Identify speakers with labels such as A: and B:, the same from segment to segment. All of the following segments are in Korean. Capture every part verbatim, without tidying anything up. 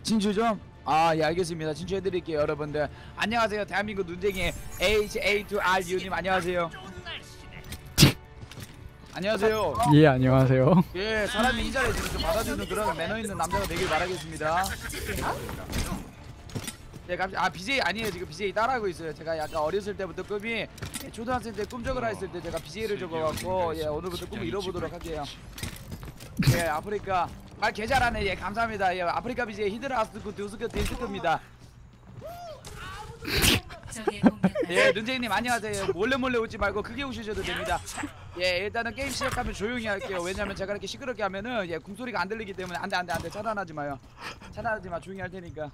A: 진주 좀? 아, 예, 알겠습니다. 진주해드릴게요, 여러분들. 안녕하세요, 대한민국 눈쟁이 에이치 에이 투 알 유님 안녕하세요. 안녕하세요.
B: 예, 안녕하세요.
A: 예, 사람이 인사를 좀 받아주는 그런 매너 있는 남자가 되길 바라겠습니다. 예, 갑자기 아 비제이 아니에요. 지금 비제이 따라하고 있어요. 제가 약간 어렸을 때부터 꿈이 초등학생 때 꿈적으라 했을 때 제가 비제이를 적어갖고 예 오늘부터 꿈을 이뤄보도록 할게요. 예, 아프리카 말 개 잘하네. 예, 감사합니다. 예, 아프리카 비제이 히드라 아스쿠 두스크 디스크입니다. 예, 눈쟁이님 안녕하세요. 몰래 몰래 웃지 말고 크게 웃으셔도 됩니다. 예, 일단은 게임 시작하면 조용히 할게요. 왜냐면 제가 이렇게 시끄럽게 하면은 예 궁소리가 안 들리기 때문에 안돼 안돼 안돼 차단하지 마요. 차단하지 마. 조용히 할 테니까.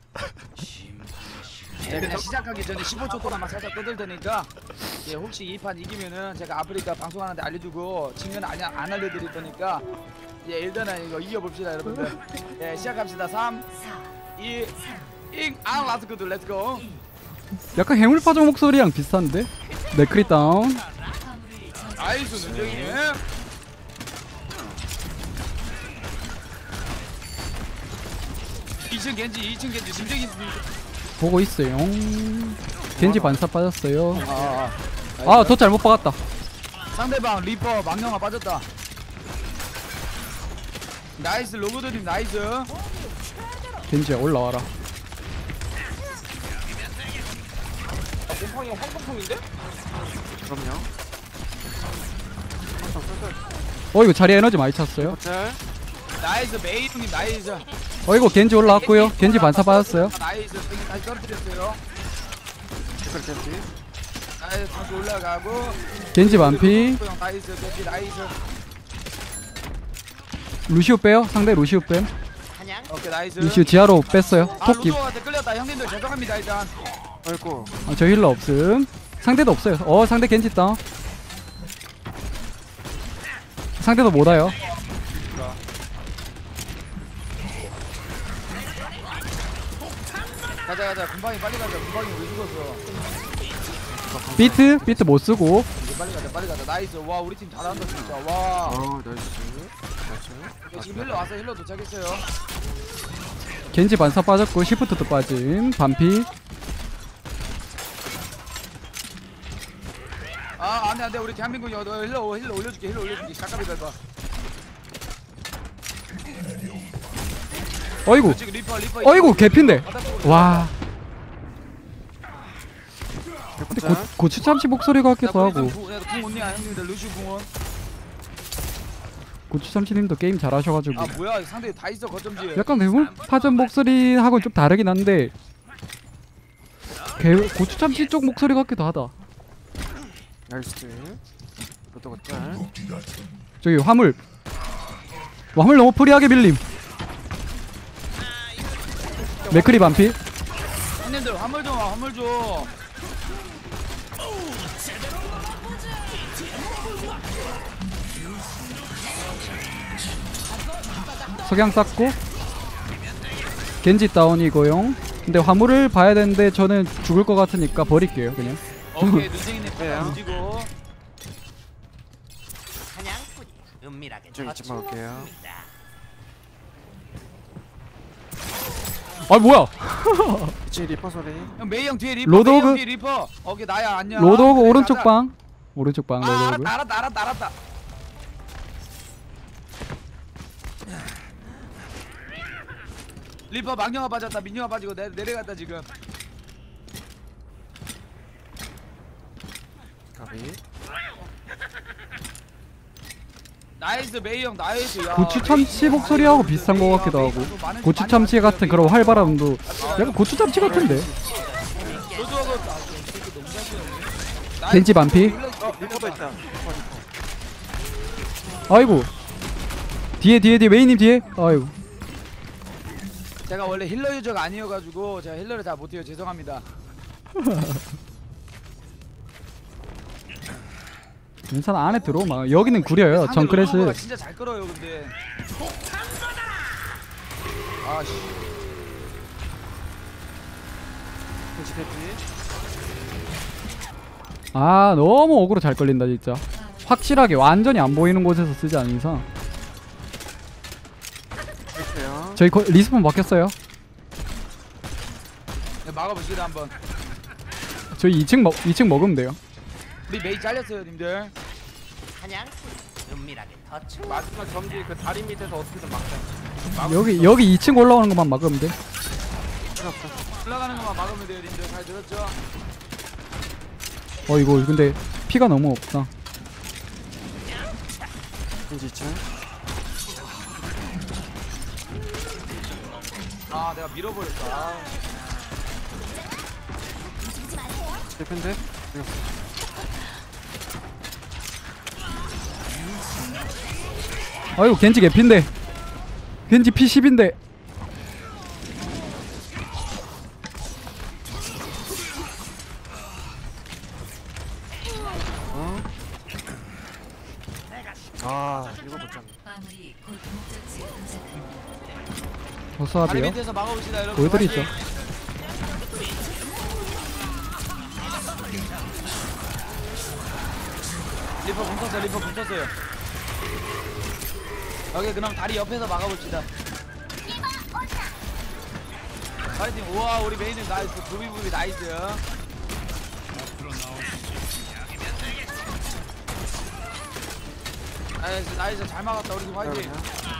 A: 예, 그냥 시작하기 전에 십오 초 동안만 살짝 떠들 테니까 예, 혹시 이 판 이기면은 제가 아프리카 방송하는데 알려주고 지면 안, 안 알려드릴 거니까 예, 일단은 이거 이겨봅시다 여러분들. 예, 시작합시다. 삼, 이, 잉, 아, 라스쿠드 렛츠고.
B: 약간 해물파전 목소리랑 비슷한데? 네크리 다운.
A: 나이스 눈쟁이님. 이 층 겐지, 이 층 겐지, 눈쟁이
B: 보고 있어요. 겐지 반사 빠졌어요.
A: 아, 아,
B: 아, 더 잘못 박았다.
A: 상대방 리퍼 망령아 빠졌다. 나이스 로고드님 나이스.
B: 겐지야 올라와라.
A: 아, 곰팡이 황금풍인데?
C: 그럼요.
B: 어, 이거 자리 에너지 많이 찼어요.
C: 짤.
A: 나이스 메이님 나이스.
B: 어, 이거 겐지 올라왔고요. 겐지 반사 빠졌어요.
A: 나이스 땡이 다시 떨어뜨렸어요.
C: 댓글 겐지.
A: 나이스 다시 올라가고.
B: 겐지 반피.
A: 나이스 겐지 나이스.
B: 루시오 빼요. 상대 루시오 뺨.
A: 오케이 나이스.
B: 루시오 지하로 뺐어요.
A: 아
B: 토끼.
A: 루도한테 끌렸다. 형님들 죄송합니다 일단.
C: 아이고.
B: 아, 저 힐러 없음. 상대도 없어요. 어, 상대 겐지 다운. 상대도 못 와요.
A: 가자 가자. 금방이 빨리 가자. 금방이 왜 죽었어?
B: 비트 비트 못 쓰고.
A: 이제 빨리 가자 빨리 가자. 나이스. 와 우리 팀 잘한다 진짜. 와.
C: 어, 나이스. 나이스.
A: 지금 힐러 와서 힐러 도착했어요.
B: 겐지 반사 빠졌고 시프트도 빠짐. 반피.
A: 아 안돼 안돼. 우리 대한민국이 너 힐러 힐러 올려줄게. 힐러 올려줄게. 가까이 가봐.
B: 어이구.
A: 지금 리퍼 리퍼.
B: 어이구 개핀데. 와. 근데 고,
C: 짤.
B: 고추 참치 목소리 같기도 하고.
A: 궁 언니야 형님들 루시 궁원.
B: 고추 참치님도 게임 잘하셔가지고.
A: 아 뭐야 상대 다 있어 거점지.
B: 약간 해물파전 목소리하고는 좀 다르긴 한데 개, 고추 참치 쪽 목소리 같기도 하다.
C: 나이스. 로또가 짤.
B: 저기 화물. 화물 너무 프리하게 밀림. 맥크리 반피.
A: 형님들 화물 좀 와, 화물 좀.
B: 석양 쌓고 겐지 다운이고요. 근데 화물을 봐야 되는데 저는 죽을 것 같으니까 버릴게요 그냥.
A: 오케이 눈쟁이님
C: 빼요.
A: 무지고.
C: 좀 이쯤 먹을게요.
B: 아 뭐야.
C: 이층 리퍼 소리.
A: 형 메이 형 뒤에 리퍼.
B: 로드오그.
A: 메이 형 뒤에 리퍼. 오케이 나야 안녕.
B: 로드오그
A: 그래,
B: 오른쪽
A: 가자.
B: 방. 오른쪽 방
A: 아
B: 로드오그.
A: 알았다 알았다 알았다 알았다. 리퍼 망령아 빠졌다. 민영아 빠지고 내, 내려갔다 지금.
C: 가비.
A: 나이스 메이 형 나이스. 야,
B: 고추 참치
A: 메이
B: 목소리하고
A: 형,
B: 비슷한
A: 메이
B: 것
A: 형,
B: 같기도
A: 메이
B: 하고.
A: 형 많은-
B: 고추
A: 많이
B: 참치
A: 많이
B: 같은
A: 많이
B: 그런
A: 많이
B: 활발함도 약간 고추 참치 같은데.
A: 로드오그 아, 이 새끼 너무 잘 쓰네.
B: 겐지 반피.
C: 어, 리퍼도 있다. 리퍼 리퍼.
B: 아이고. 뒤에 뒤에 뒤에 메이님 뒤에. 아이고.
A: 제가 원래 힐러 유저가 아니어가지고 제가 힐러를 잘 못해요. 죄송합니다.
B: 괜찮아 안에 들어오면 여기는 구려요
A: 상대
B: 정크레스.
A: 로드오그가 진짜 잘 끌어요 근데. 아씨.
C: 겐지 겐지.
B: 아 너무 어그로 잘 걸린다 진짜. 확실하게 완전히 안 보이는 곳에서 쓰지 않은 이상.
C: 됐어요.
B: 저희 거, 리스폰 바뀌었어요.
A: 네, 막아보시다 한번.
B: 저희 이 층 먹 이 층 먹으면 돼요.
A: 우리 메이 잘렸어요 님들.
D: 마지막 점지 그 다리 밑에서 어떻게든 막자.
B: 여기 여기 이 층 올라오는 것만 막으면 돼.
A: 올라가는 것만 막으면 돼요 님들. 잘 들었죠?
B: 어 이거 근데 피가 너무 없다.
C: 겐지 이 층.
A: 아 내가 밀어버렸다. 아.
C: 대편데.
B: 아이고 겐지 개피인데. 겐지 피 십인데.
C: 어? 아 이거 못 잡네.
E: 마무리 곧 목적지에 도착합니다.
A: 다리
B: 조사합이요.
A: 밑에서 막아봅시다 여러분.
B: 보여드리죠.
A: 리퍼 붙었어요. 리퍼 붙었어요. 여기 그럼 다리 옆에서 막아봅시다. 파이팅. 우와 우리 메인은 나이스. 부비부비 나이스. 나이스 나이스 잘 막았다 우리 팀 화이팅.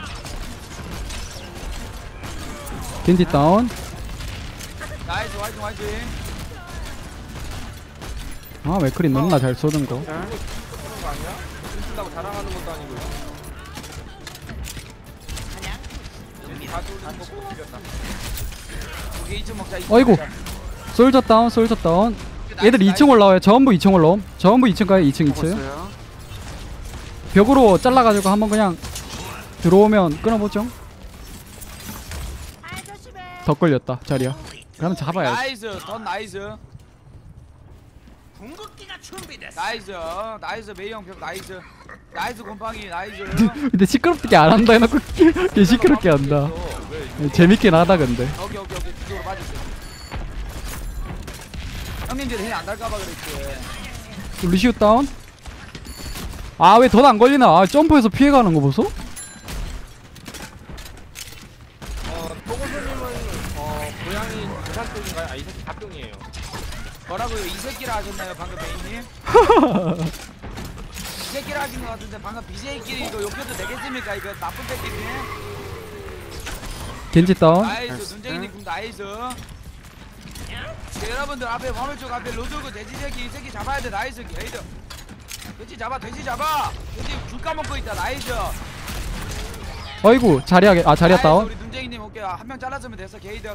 B: 겐지 다운.
A: 나이스 화이팅 화이팅.
B: 아 맥크린 너무나 잘 쏘는 거.
D: 그런 거 아니야? 힘쓴다고 자랑하는 것도 아니고. 다 돌린 거 보고 이겼다.
A: 오케이 이 층 먹자. 이 층
B: 어이구.
A: 먹자.
B: 솔저 다운 솔저 다운. 얘들 이 층 올라와요. 전부 이 층 올라옴. 전부 이 층 가요. 이 층 이 층.
C: 먹었어요.
B: 벽으로 잘라가지고 한번 그냥 들어오면 끊어보죠. 더 걸렸다 자리야. 그러면 잡아야지.
A: 나이스 던 나이스. 나이스 나이스 메이형 벽 나이스. 나이스 곰팡이 나이스.
B: 근데 시끄럽게 안 한다 해놓고 개 시끄럽게 한다. 재밌긴 하다 근데.
A: 오케이 오케이 오케이 뒤쪽으로 빠졌어. 형님들 해안 달까봐 그랬지.
B: 루시우 다운. 아 왜 더 안 걸리나. 아, 점프해서 피해가는 거 보소.
D: 어, 토고수님은 어 고양이 부산 쪽인가요? 아 이 새끼 답병이에요.
A: 뭐라고요? 이 새끼라 하셨나요 방금 메인님? 이 새끼라 하신 것 같은데 방금 비제이끼리 이거 욕해도 되겠습니까 이거 나쁜 새끼님?
B: 겐지 다운.
A: 나이스 눈쟁이님 군 나이스. 네, 여러분들 앞에 화물쪽 앞에 로드고 돼지 새끼 이 새끼 잡아야 돼. 나이스 게이드. 돼지 잡아 돼지 잡아. 돼지 줄 까먹고 있다. 나이스.
B: 어이구 자리야. 아 자리야
A: 나이스,
B: 다운.
A: 우리 눈쟁이님 오케이 한 명 잘랐으면 됐어 게이드.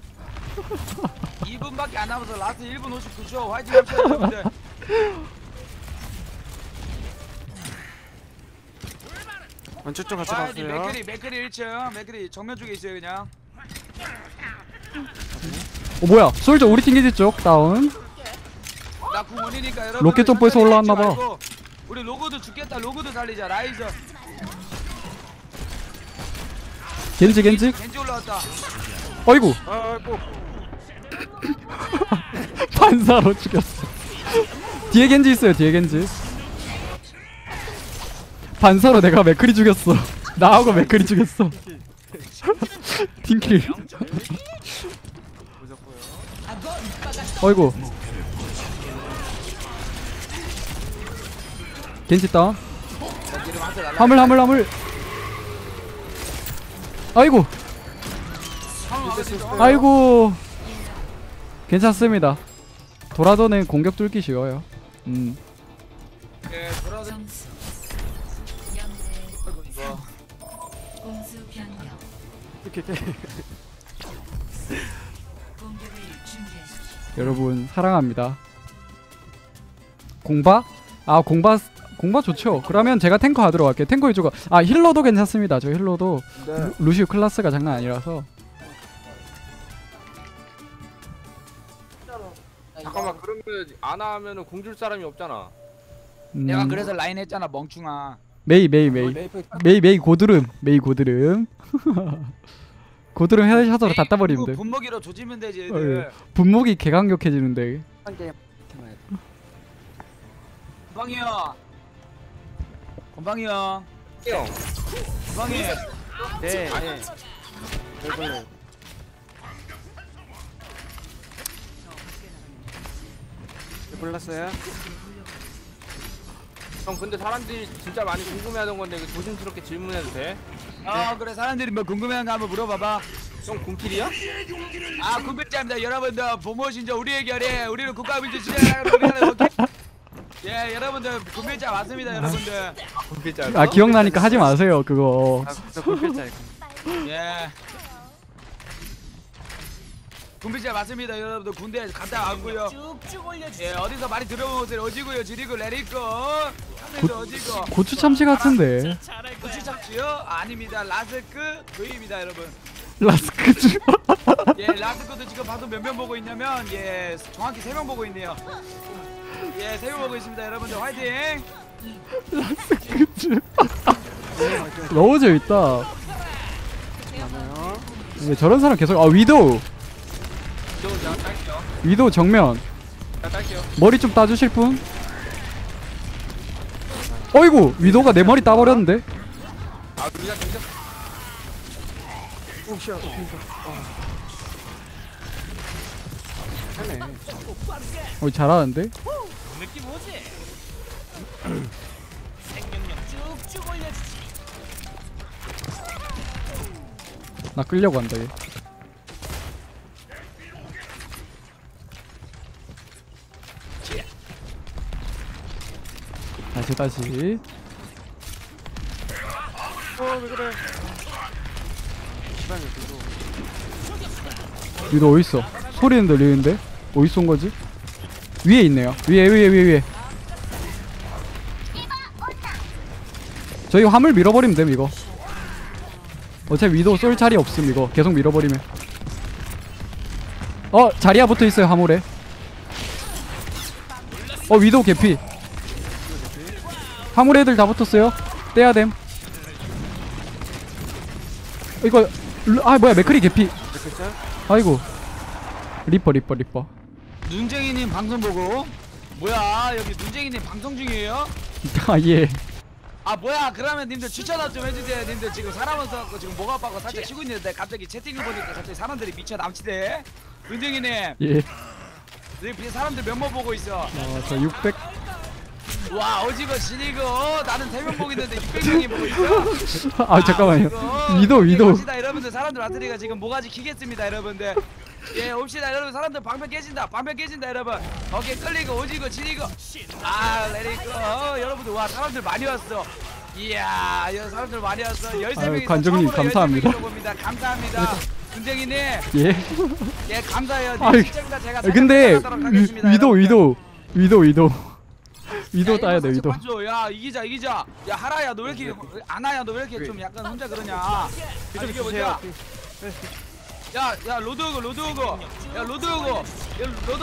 A: 이 분밖에 안 남아서 라스트 일 분 오십구 초 화이팅 합시다 여러분들.
C: 왼쪽 좀 같이
A: 아,
C: 봤어요.
A: 맥크리 맥크리 일 층 맥크리 정면 쪽에 있어요 그냥.
B: 어 뭐야 솔저 우리 팀 겐지 쪽 다운.
A: 나 구원이니까 여러분.
B: 로켓 점프에서 올라왔나봐.
A: 우리 로고도 죽겠다. 로고도 살리자. 라이저.
B: 겐지 겐지.
A: 겐지 올라왔다.
B: 어이구
D: 아이고.
B: 반사로 죽였어. 뒤에 겐지 있어요. 뒤에 겐지. 반사로 내가 맥크리 죽였어. 나하고 맥크리 죽였어. 팀킬. 어이구. 겐지 다운. 화물 화물 화물. 아이고. 아이고. 괜찮습니다. 도라도는 공격 뚫기 쉬워요. 음.
A: 예, 돌아서.
E: 점수
A: 아이고, 이거.
E: 공수 변경.
C: 이렇게
E: 공격을 준비하십시오.
B: 여러분 사랑합니다. 공바? 아 공바 공바 좋죠. 그러면 제가 탱커 하도록 할게요. 탱커 위주가 아 힐러도 괜찮습니다. 저 힐러도 루, 루시우 클래스가 장난 아니라서.
D: 잠깐만 그러면 안 하면은 공줄 사람이 없잖아.
B: 음,
A: 내가 그래서 라인 했잖아, 멍충아.
B: 메이 메이 메이 메이 메이 고드름 메이 고드름 고드름 헤드샷으로 다 따버리면 돼.
A: 분먹이로 조지면 되지.
B: 어,
A: 애들.
B: 분목이 개강력해지는데.
A: 건방이 형. 건방이 형.
D: 형.
A: 건방이.
C: 네, 네. 왜 그래? 골랐어요.
D: 형 근데 사람들이 진짜 많이 궁금해하던 건데 이거 조심스럽게 질문해도 돼?
A: 아 그래 사람들이 뭐 궁금해한 거 한번 물어봐봐.
D: 형 군필이야?
A: 아 군필자입니다 여러분들. 보모신조 우리의 결의 우리는 국가민주 지향을 우리는 오케이. 예 여러분들 군필자 맞습니다 여러분들.
D: 군필자.
B: 아 기억나니까 하지 마세요 그거.
C: 아, 저 골필자예요.
A: 예. 군필자 맞습니다 여러분들. 군대 갔다 왔고요. 예 어디서 많이 들어본 것들 어지고요 지리고 레리고 하늘도 어지고.
B: 고추 참치 같은데.
A: 고추 참치요? 아닙니다 라스크 도입니다 여러분.
B: 라스크즈.
A: 예 라스크도 지금 방송 몇 명 보고 있냐면 예 정확히 세 명 보고 있네요. 예 세 명 보고 있습니다 여러분들 화이팅.
B: 라스크즈. 너무 재밌다.
C: 맞아요.
B: 예, 저런 사람 계속. 아 위도우.
D: 저 제가 딸게요.
B: 위도우 정면.
D: 제가 딸게요.
B: 머리 좀 따주실 분? 어이구 위도우가 내 머리 따버렸는데.
D: 아 우리가 진짜
C: 오씨야. 하네.
B: 어 잘하는데?
D: 느낌 오지?
B: 나 끌려고 한다 얘. 다시 다시.
C: 어왜 그래? 시간이 계속.
B: 위도 어딨어? 소리는 들리는데? 어디서 온 거지? 위에 있네요. 위에 위에 위에 위에. 저희 화물 밀어버리면 됨 이거. 어차피 위도 쏠 자리 없음 이거. 계속 밀어버리면. 어 자리야 붙어있어요 화물에. 어 위도 개피. 화물 애들 다 붙었어요. 떼야됨. 이거 루- 아 뭐야 맥크리 개피.
C: 골필자.
B: 아이고 리퍼 리퍼 리퍼.
A: 눈쟁이님 방송 보고 뭐야 여기 눈쟁이님 방송 중이에요?
B: 아 예.
A: 아 뭐야 그러면 님들 추천 좀 해주세요. 님들 지금 사람 없어갖고 지금 목 아파서 살짝 쉬고 있는데 갑자기 채팅을 보니까 갑자기 사람들이 미쳐 남치대. 눈쟁이님
B: 예.
A: 여기 사람들 몇번 보고 있어.
B: 어, 저 육백.
A: 와 어지고 지리고 나는 세 명 보고 있는데 육백 명이 보고 있어.
B: 아 잠깐만요.
A: 어지고.
B: 위도
A: 오케이,
B: 위도.
A: 갑시다 여러분들. 사람들 왔으니까 지금 모가지 키겠습니다 여러분들. 예 옵시다 여러분. 사람들 방패 깨진다 방패 깨진다 여러분. 어깨 끌리고 오지고 지리고 아 레리고. 어, 여러분들 와 사람들 많이 왔어. 이야 여 사람들 많이 왔어. 열세
B: 아유,
A: 명이
B: 관종님, 감사합니다.
A: 감사합니다. 군쟁이님
B: 예.
A: 예 감사해요.
B: 아이,
A: 시청자 제가
B: 근데
A: 찾아가도록
B: 위,
A: 하겠습니다,
B: 위도
A: 여러분들.
B: 위도 위도 위도 위도
A: 야,
B: 따야 돼
A: 이거
B: 위도.
A: 사실 봐줘. 야 이기자 이기자. 야 하라야 너 왜 이렇게 아나야 너 왜 이렇게 좀 약간 혼자 그러냐. 아, 이게 뭐야? 야야 로드 오고 로드 오고. 야 로드 오고. 야 로드.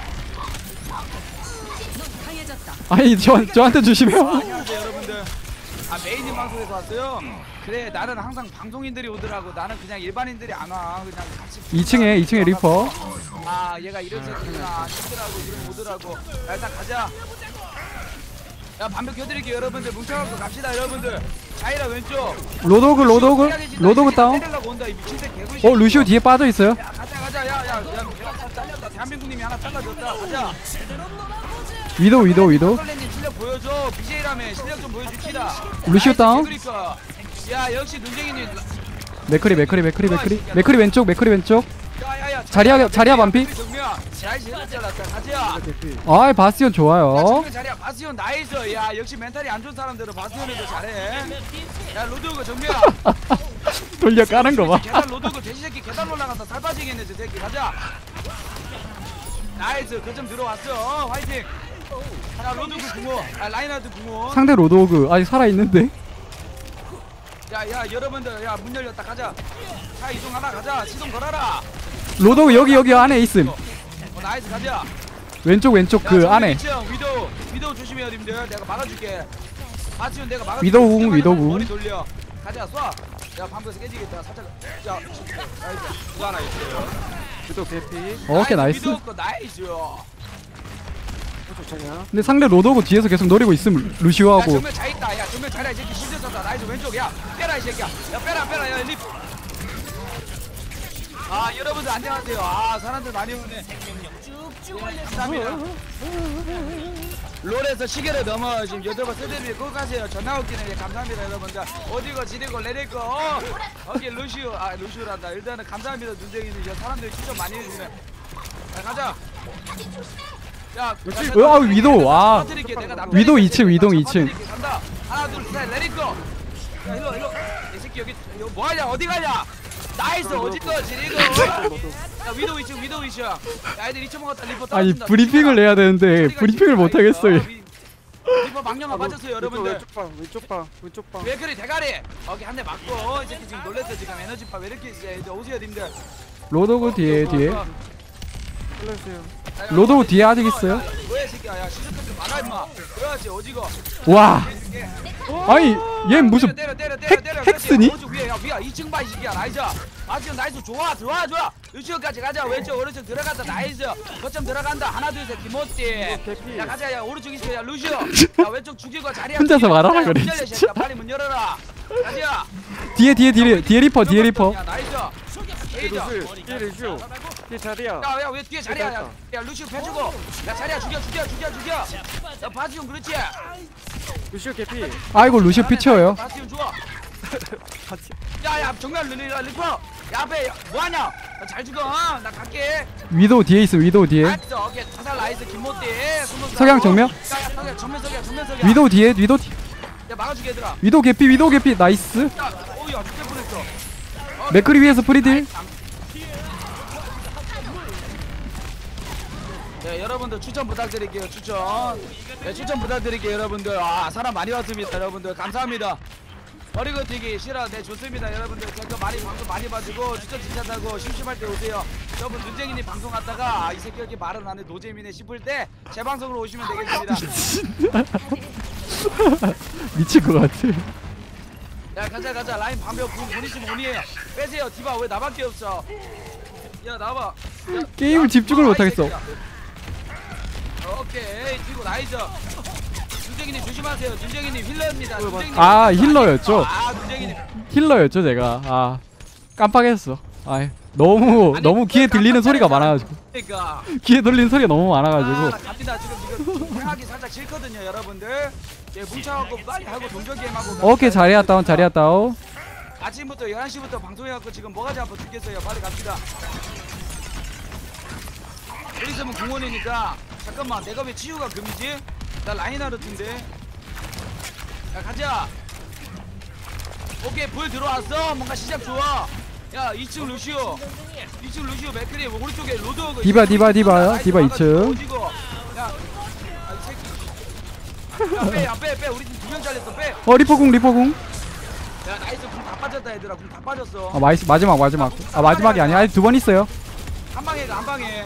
B: 아니 저 저한테 주시면.
A: 안녕하세요 여러분들. 아 메인님 방송에서 왔어요. 그래 나는 항상 방송인들이 오더라고. 나는 그냥 일반인들이 안 와. 그냥 같이.
B: 이 층에 이 층에 리퍼.
A: 아 얘가 이런 새끼구나 싶더라고. 이런 오더라고. 야 일단 가자. 야 반벽 켜드릴게요 여러분들. 뭉쳐갖고 갑시다 여러분들. 자이라 왼쪽.
B: 로도그 로도그 로도그 다운.
A: 때리려고 온다, 이 미친 새끼. 개구리
B: 어 루시오 뒤에 빠져 있어요.
A: 야 가자 가자. 야야야 잘렸다. 대한민국님이 하나 잘라줬다. 가자.
B: 위도 위도 위도.
A: 설레님 실력 보여줘. 비제이라며 실력 좀 보여줍시다.
B: 루시오
A: 나이스
B: 다운.
A: 개구리꺼. 야 역시 눈쟁이님.
B: 맥크리 맥크리 맥크리 맥크리 맥크리 왼쪽 맥크리 왼쪽.
A: 야야야.
B: 자리야 자리야 반피.
A: 나이스 잘랐다. 가자.
B: 아이 바스티온 좋아요.
A: 정면 자리야. 바스티온 나이스. 야 역시 멘탈이 안 좋은 사람들은 바스티온에도 잘해. 야 로드오그 정면.
B: 돌려 까는 거 봐.
A: 계단 로드오그 돼지 새끼 계단 올라간다. 살 빠지겠네 저 새끼. 가자. 나이스. 거점 들어왔어. 화이팅. 야 로드오그 궁호. 아 라인하드 궁호.
B: 상대 로도그 아직 살아 있는데.
A: 야야 여러분들 야 문 열렸다. 가자. 자 이동하라. 가자. 시동 걸어라.
B: 로도그 여기 여기 안에 있음.
A: 어 나이스. 가자.
B: 왼쪽 왼쪽
A: 야,
B: 그
A: 정면
B: 안에.
A: 이 층, 위도우 위도우 조심해요 님들. 내가 막아줄게. 바치온 내가 막아줄게.
B: 위도우 궁,
A: 그때만
B: 위도우
A: 하면
B: 궁.
A: 머리 돌려. 가자 쏴. 야 방금에서 깨지겠다. 살짝. 야 나이스. 누가 하나 있어요.
C: 위도 개피.
B: 오케이 나이스.
A: 위도우 거 나이스.
C: 좋잖아요.
B: 근데 상대 로도그 뒤에서 계속 노리고 있음
A: 야
B: 루시오하고.
A: 정면 잘 있다. 야 정면 잘해. 이 새끼 실드 썼다. 나이스 왼쪽. 야 빼라 이 새끼야. 야 빼라 빼라. 야 립. 아 여러분들 안녕하세요. 아 사람들 많이 오네. 감사합니다. 롤에서 시계를 넘어 지금 여덟 번 쓰드비 꼭 가세요. 전화 웃기는 게 감사합니다 여러분들. 어디고 지리고 내리고 어, 여기 루시오 아 루시오란다. 일단은 감사합니다 눈쟁이님. 저 사람들이 추천 많이 해주네. 자 가자. 야,
B: 어, 아, 위도, 아. 위도 이 층, 위도 이 층.
A: 간다. 하나 둘 셋 내리고. 야 일로 일로. 이 새끼 여기 여기 뭐하냐 어디 가냐. 나이스 어디고 지리고. 야 위도 이 층 위도 이 층. 야 애들 이 층 먹었다 리포
B: 아니
A: 떨어진다.
B: 브리핑을 해야 되는데 브리핑을 못 하겠어요.
A: 리포 망령아 맞았어요 여러분들.
C: 왼쪽 방 왼쪽 방 왼쪽 방.
A: 웨크리 대가리. 여기 한 대 맞고 이 새끼 지금 놀랬어 지금 에너지파 왜 이렇게 이제 이제 오세요 님들.
B: 로드오그 뒤에 뒤에.
C: 살려주세요.
B: 로드오그 뒤에 아직 있어요.
A: 뭐야 이 새끼야. 야 시선 좀 막아 임마. 그래야지 오지고.
B: 와. 아니 얘 무슨
A: 때려 때려 때려
B: 핵-
A: 때려.
B: 핵스니?
A: 오른쪽 위에 야 위야 이 층 봐 이 새끼야. 나이스. 아 지금 나이스 좋아 좋아 좋아. 유치원까지 가자. 왼쪽 오른쪽 들어간다. 나이스. 거점 들어간다. 하나 둘 셋 김호띠. 야 가자. 야 오른쪽 있어. 야 루시오. 야 왼쪽 죽이고 자리야.
B: 혼자서
A: 죽이고.
B: 말하라
A: 야,
B: 그래,
A: 문 열려,
B: 진짜.
A: 새끼야. 빨리 문 열어라. 가자.
B: 뒤에 뒤에 뒤에 뒤에 리퍼 뒤에 리퍼.
A: 야, 나이스. 에이저.
C: 루슈 뒤에 루슈 뒤에 자리야.
A: 야야 왜 뒤에 자리야. 야, 야 루시오 펴주고. 야 자리야 죽여 죽여 죽여 죽여. 야 바지온 그렇지.
C: 루슈 개피.
B: 아이고 루시오 피쳐요.
A: 바지온 좋아. 야야 정면 릴리라 리퍼. 야 앞에 뭐하냐. 야, 잘 죽어. 어? 나 갈게.
B: 위도우 뒤에 있어 위도우 뒤에.
A: 나이스. 오케이 자살 나이스 김모띠.
B: 석양 정면?
A: 야야 석양 정면 석양 정면 석양.
B: 위도우 뒤에 위도우 뒤.
A: 야 막아주게 얘들아.
B: 위도우 개피 위도우 개피 나이스.
A: 야 오야 죽게 뻔했어.
B: 맥크리 위에서 프리딜.
A: 네 여러분들 추천 부탁드릴게요. 추천. 네 추천 부탁드릴게요 여러분들. 아 사람 많이 왔습니다 여러분들. 감사합니다. 어리고 튀기 싫어. 네 좋습니다 여러분들. 제가 많이 방송 많이 봐주고 추천 진짜다고 심심할 때 오세요. 여러분 눈쟁이님 방송 갔다가 아, 이 새끼 이렇게 말은 안해 노잼이네 싶을 때 제 방송으로 오시면 되겠습니다.
B: 미칠 것 같아.
A: 야 가자 가자. 라인 방벽 군 보니시면 오니에요. 빼세요. 디바 왜 나밖에 없어. 야 나와봐. 야,
B: 게임을
A: 야,
B: 집중을
A: 아,
B: 못
A: 이
B: 하겠어.
A: 새끼야. 오케이 뛰고 나이스. 눈쟁이님 조심하세요. 눈쟁이님 힐러입니다. 눈쟁이님
B: 아, 힐러였죠?
A: 아 눈쟁이님.
B: 힐러였죠 제가. 아 깜빡했어. 아 너무
A: 아니,
B: 너무 귀에 들리는 소리가 많아가지고.
A: 그러니까.
B: 귀에 들리는 소리가 너무
A: 아,
B: 많아가지고.
A: 나 갑니다. 지금 지금 생각이 살짝 싫거든요, 여러분들. 예, 뭉쳐갖고 빨리 하고 동전 게임하고.
B: 오케이 자리야 다운 자리야 다운.
A: 아침부터 열한 시부터 방송해갖고 지금 뭐가 잡아 죽겠어요. 빨리 갑시다. 여기 있으면 공원이니까. 잠깐만, 내가 왜 치유가 금이지? 나 라인하르트인데. 야 가자. 오케이 불 들어왔어. 뭔가 시작 좋아. 야 이 층 루시오. 이 층 루시오 맥크리 오른쪽에 로드.
B: 디바 디바 디바 디바 이 층.
A: 야, 아, 이 새끼. 야, 빼, 야, 빼, 빼. 우리 지금 두 명 잘렸어. 빼.
B: 어 리퍼궁 리퍼궁.
A: 야, 나이스. 궁 다 빠졌다, 얘들아. 궁 다 빠졌어.
B: 아 마이스 마지막 마지막. 아 마지막이 아니야. 아직 두 번 있어요.
A: 한 방에 가, 한 방에.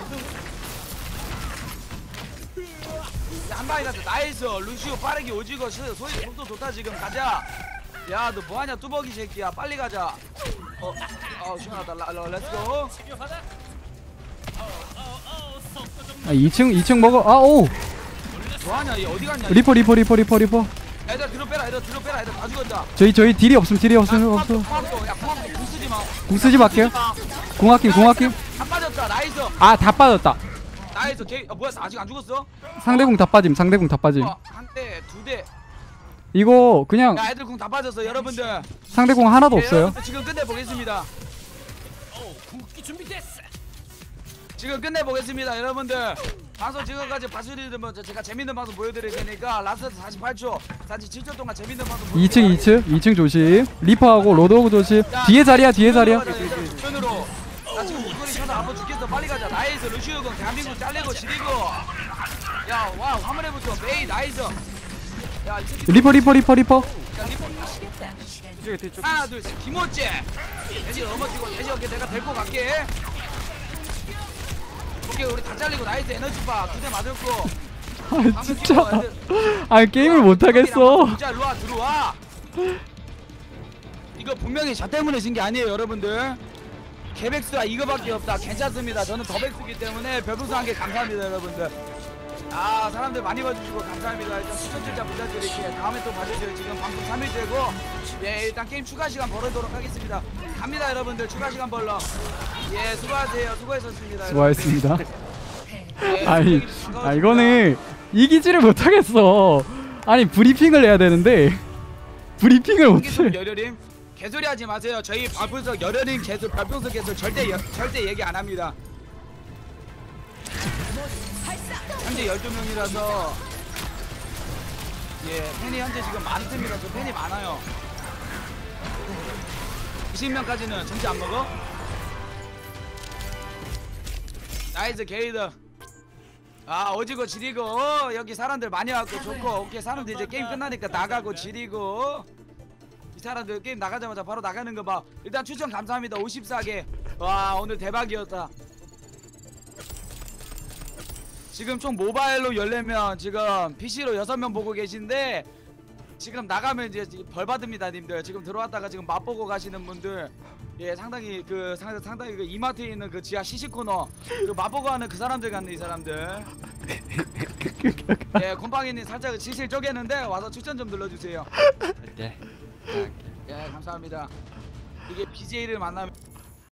A: 야, 한 방에 갔어. 나이스. 루시오 빠르게 오지고 시- 소리 속도 좋다 지금. 가자. 야, 너 뭐하냐, 뚜벅이 새끼야. 빨리 가자. 어, 어, 시원하다. 라, 라, 렛츠고.
B: 아 이 층 이 층 먹어. 아 오.
A: 뭐하냐, 얘 어디 갔냐?
B: 리퍼 리퍼 리퍼 리퍼 리퍼.
A: 애들 뒤로 빼라, 애들 뒤로 빼라, 애들 다 죽었다.
B: 저희 저희 딜이 없음 딜이
A: 야,
B: 없음
A: 공학도,
B: 없어.
A: 공학도. 야, 공학도 궁 쓰지 마.
B: 궁 쓰지 말게요. 궁합김 궁합김.
A: 다 빠졌다. 나이스.
B: 아 다 빠졌다.
A: 나이스. 개, 아, 뭐야, 아직 안 죽었어?
B: 상대궁 다 빠짐 상대궁 다 빠짐.
A: 어, 한 대, 두 대.
B: 이거 그냥
A: 야, 애들 궁 다 빠졌어, 여러분들.
B: 상대궁 하나도
A: 네,
B: 없어요.
A: 여러분들 지금 끝내 보겠습니다. 지금 끝내 보겠습니다, 여러분들. 방송 지금까지 봐주시는 분 제가 재밌는 방송 보여드릴 테니까 라스트 사십팔 초, 사십칠 초 동안 재밌는 방송.
B: 이 층 이 층 이 층 조심. 리퍼하고 로드오그 조심. 뒤에 자리야 뒤에 자리야.
A: 주변으로. 나 지금 목소리 쳐서 아파 죽겠어. 빨리 가자. 나이스. 루시오군 대한민국 잘리고 지리고. 야, 와 화물에부터 메이 나이스. 야, 이 새끼.
B: 리퍼 리퍼 리퍼 리퍼.
A: 야, 리퍼.
C: 뒤쪽에 뒤쪽.
A: 하나 둘 셋. 김호재. 돼지 넘어지고 돼지 어깨 내가 데리고 갈게. 오케이 우리 다 잘리고 나이스 에너지바 두 대 맞았고.
B: 아 진짜. 아 게임을 못 하겠어.
A: 진짜 일로와 들어와. 이거 분명히 저 때문에 진 게 아니에요 여러분들. 개백수가 이거밖에 없다. 괜찮습니다. 저는 더백수기 때문에 별풍선 한 개 감사합니다 여러분들. 아 사람들 많이 봐주시고 감사합니다. 일단 추천 진짜 부탁드릴게요. 다음에 또 봐주세요. 지금 방송 삼 일째고 예 일단 게임 추가 시간 벌어도록 하겠습니다. 갑니다 여러분들. 추가 시간 벌러. 예 수고하세요. 수고하셨습니다.
B: 수고하셨습니다.
E: 패
A: 예,
B: 아니,
A: 반가웠습니다.
B: 아 이거는 이기지를 못하겠어. 아니 브리핑을 해야 되는데 브리핑을
A: 한기석
B: 못해.
A: 열혈임 개소리 하지 마세요. 저희 발표석 열혈임 개소 발표석 개소 절대 여, 절대 얘기 안 합니다. 현재 열두 명이라서 예 팬이 현재 지금 많습니다. 저 팬이 많아요. 이십 명까지는 정지 안 먹어? 나이스 게이드. 아 오지고 지리고 어, 여기 사람들 많이 왔고 좋고 오케이 사람들 이제 게임 끝나니까 나가고 지리고 이 사람들 게임 나가자마자 바로 나가는 거 봐. 일단 추천 감사합니다. 오십사 개. 와 오늘 대박이었다. 지금 총 모바일로 열네 명 지금 피씨로 여섯 명 보고 계신데 지금 나가면 이제 벌 받습니다 님들. 지금 들어왔다가 지금 맛보고 가시는 분들 예 상당히 그 상, 상당히 그 이마트에 있는 그 지하 시식 코너 그 맛보고 하는 그 사람들 같네 이 사람들. 예 곰팡이님 살짝 실실 쪼개는데 와서 추천 좀 눌러주세요.
C: 네.
A: 예 감사합니다. 이게 비제이를 만나면